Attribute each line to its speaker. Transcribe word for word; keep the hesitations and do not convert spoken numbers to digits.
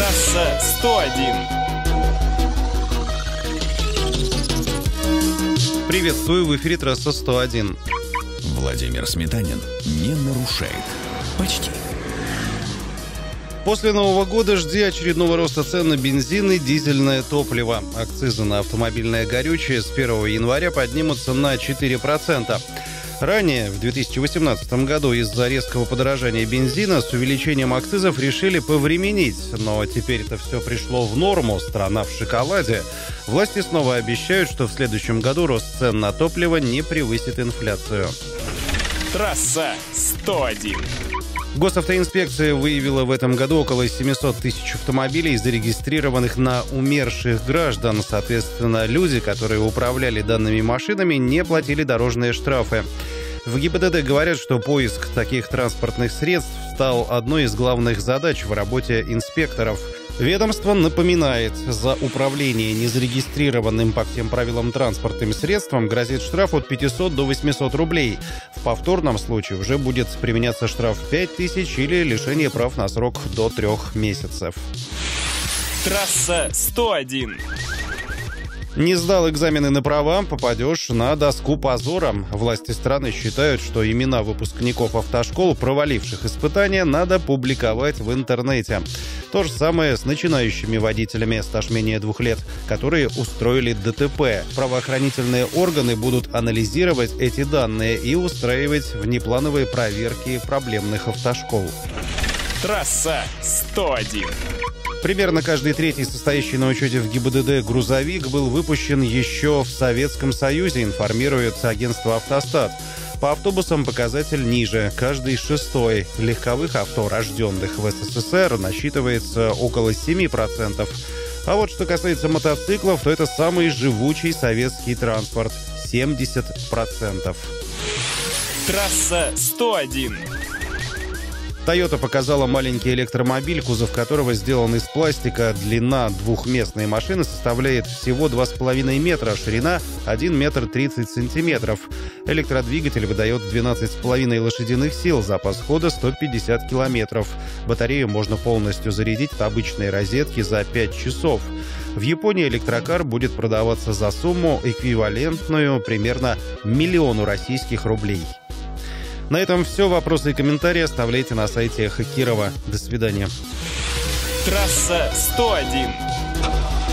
Speaker 1: Трасса сто один.
Speaker 2: Приветствую, в эфире Трасса сто один.
Speaker 3: Владимир Сметанин не нарушает. Почти.
Speaker 2: После Нового года жди очередного роста цен на бензин и дизельное топливо. Акцизы на автомобильное горючее с первого января поднимутся на четыре процента. Ранее, в две тысячи восемнадцатом году, из-за резкого подорожания бензина с увеличением акцизов решили повременить. Но теперь это все пришло в норму, страна в шоколаде. Власти снова обещают, что в следующем году рост цен на топливо не превысит инфляцию.
Speaker 1: Трасса сто один.
Speaker 2: Госавтоинспекция выявила в этом году около семьсот тысяч автомобилей, зарегистрированных на умерших граждан. Соответственно, люди, которые управляли данными машинами, не платили дорожные штрафы. В ГИБДД говорят, что поиск таких транспортных средств стал одной из главных задач в работе инспекторов. Ведомство напоминает, за управление незарегистрированным по всем правилам транспортным средством грозит штраф от пятисот до восьмисот рублей. В повторном случае уже будет применяться штраф пять тысяч или лишение прав на срок до трех месяцев.
Speaker 1: Трасса сто один.
Speaker 2: Не сдал экзамены на права, попадешь на доску позора. Власти страны считают, что имена выпускников автошкол, проваливших испытания, надо публиковать в интернете. То же самое с начинающими водителями, стаж менее двух лет, которые устроили ДТП. Правоохранительные органы будут анализировать эти данные и устраивать внеплановые проверки проблемных автошкол.
Speaker 1: Трасса сто один.
Speaker 2: Примерно каждый третий состоящий на учете в ГИБДД грузовик был выпущен еще в Советском Союзе, информирует агентство «Автостат». По автобусам показатель ниже. Каждый шестой. Легковых авто, рожденных в СССР, насчитывается около семь процентов. А вот что касается мотоциклов, то это самый живучий советский транспорт – семьдесят процентов.
Speaker 1: Трасса сто один.
Speaker 2: Toyota показала маленький электромобиль, кузов которого сделан из пластика. Длина двухместной машины составляет всего два с половиной метра, ширина один метр тридцать сантиметров. Электродвигатель выдает двенадцать с половиной лошадиных сил, запас хода сто пятьдесят километров. Батарею можно полностью зарядить от обычной розетки за пять часов. В Японии электрокар будет продаваться за сумму, эквивалентную примерно миллиону российских рублей. На этом все. Вопросы и комментарии оставляйте на сайте Эхо Кирова. До свидания.
Speaker 1: Трасса сто один.